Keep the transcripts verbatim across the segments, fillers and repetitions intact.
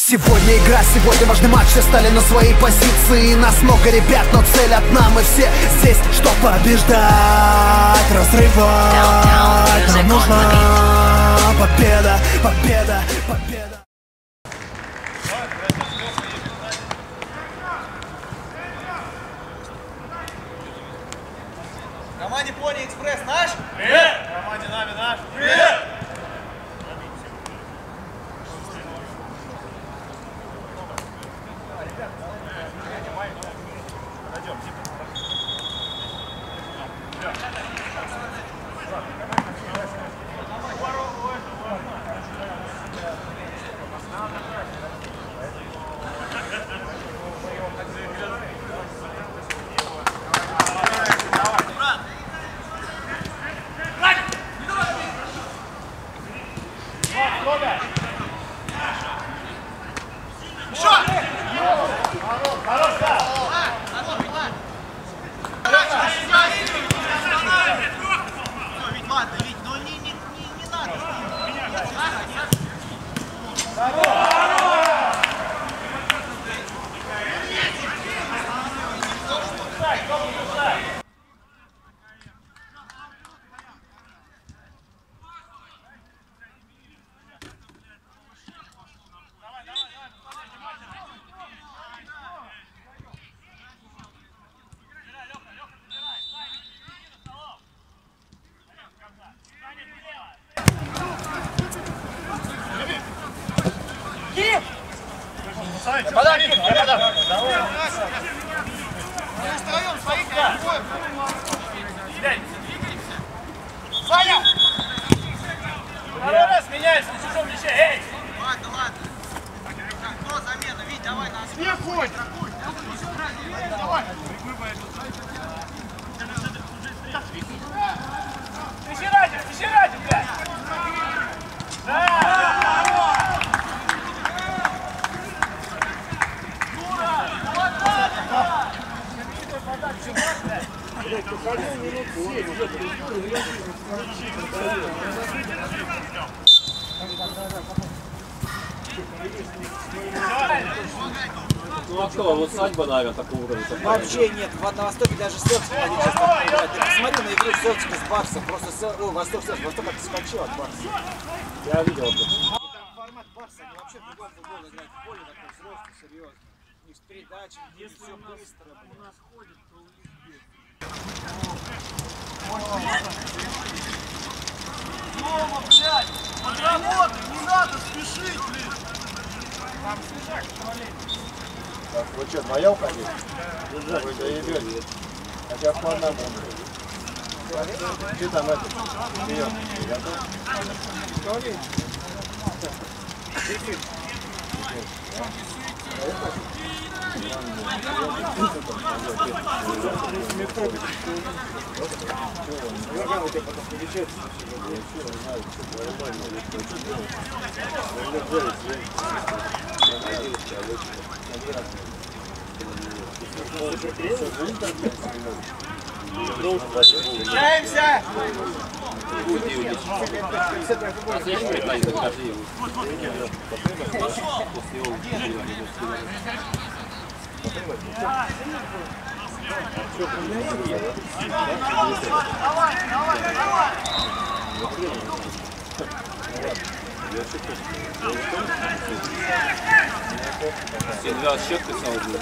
Сегодня игра, сегодня важный матч, все стали на свои позиции. Нас много ребят, но цель одна, мы все здесь, чтоб побеждать, разрывать. Нам нужна победа, победа, победа. Команде Пони Экспресс наш? Привет! Команде Нами наш? Привет! Подай, я подам. Мы втроем своих, а двое. Саня! Второй раз меняется на чужом мяче, эй! Ладно, ладно. Кто замена? Вить, давай на не ходь! Давай! Тысячерадик, тысячерадик, блядь! Да! Ну а что, вот свадьба, наверное, такого уровня. Вообще нет, в, на Востоке даже Селтик они часто играют. Ты посмотри на игру Селтика с Барсом, просто Сел... О, Восток, Селтик, Восток отскочил от Барса. Я видел это. И там формат Барса, они вообще в другом футболе играют, в поле такой взрослый, серьезный. У них с передачами, если все быстро. У нас ходит, то у них бег. Рома, блядь! Подработай, не надо спешить, блин! Там свежак, шевалей. Так, вы что, вдвоем ходите? Вы заебете. Хотя по одному. Что там это? Прием. Готов? Встречаемся! Давай, давай, давай! Все два счет писал, блин.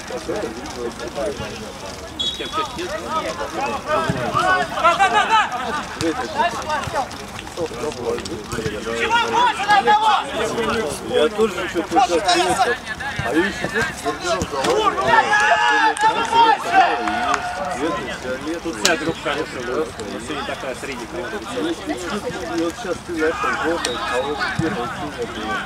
Кем пять нет? Да, да, да, да! Чего больше на одного? Я тоже что-то сейчас. А я еще тут вся группа хорошая, но все не такая средняя. вот сейчас ты знаешь, там желтая, а вот первая синяя была.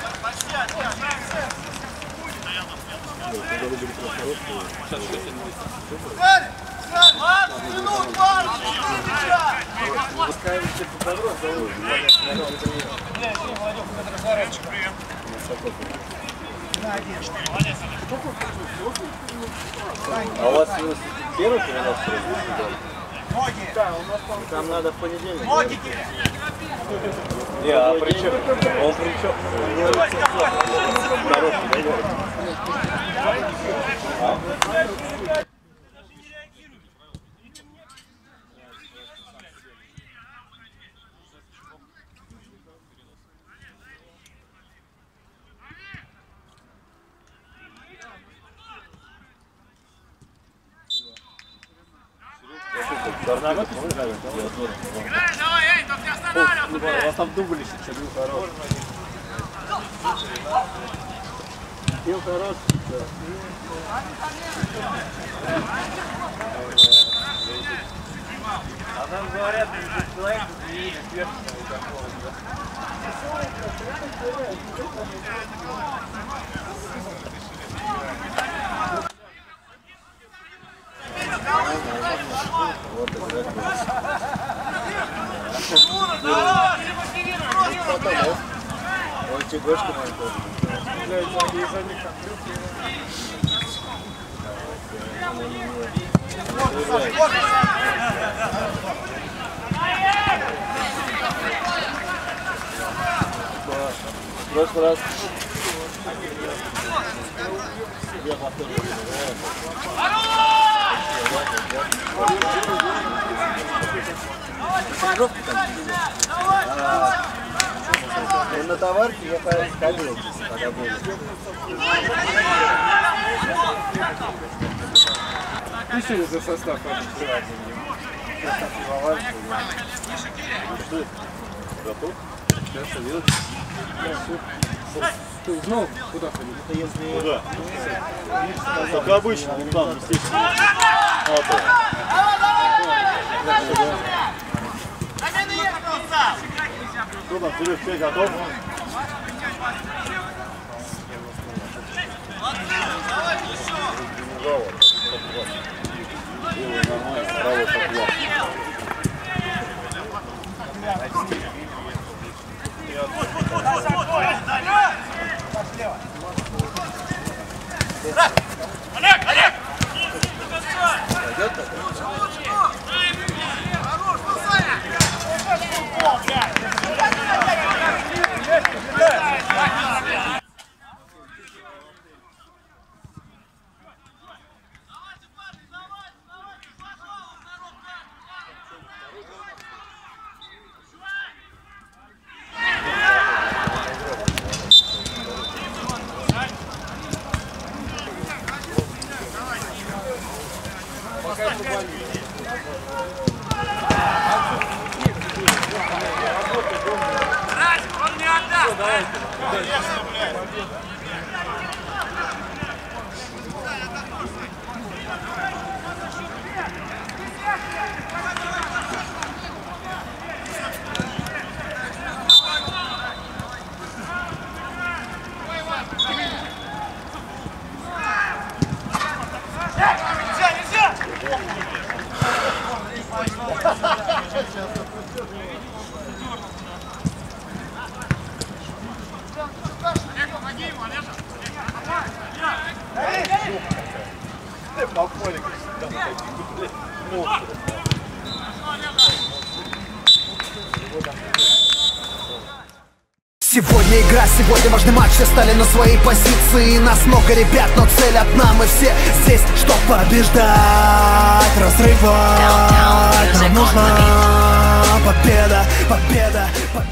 двадцать минут, пару! Пускай они все подрос, а у вас первый перенос? Ноги! Там надо в понедельник. Ноги! Не, а при чем? Он при чем? Играй, давай, эй, только не останавливайся, блядь! У вас там дубль еще, что был хороший. Был хороший, да. А нам говорят, что человек не сверху такого. Ой, чегошки мои тоже. В прошлый раз я повторил. Он на товарке я ходил, когда был. Еще за состав отчитывать. Готов? Сейчас совет. Ты узнал, куда ходить? Это если... Куда? Как обычно, вон там, естественно. Вот он. Кто там, Сереж, ты готов? Делай нормально, правый поклон. Олег, Олег! Пойдет такой? Хорош, Саня! Сегодня игра, сегодня важный матч, все стали на свои позиции. Нас много ребят, но цель одна, мы все здесь, чтоб побеждать, разрывать. Нам нужна победа, победа, победа.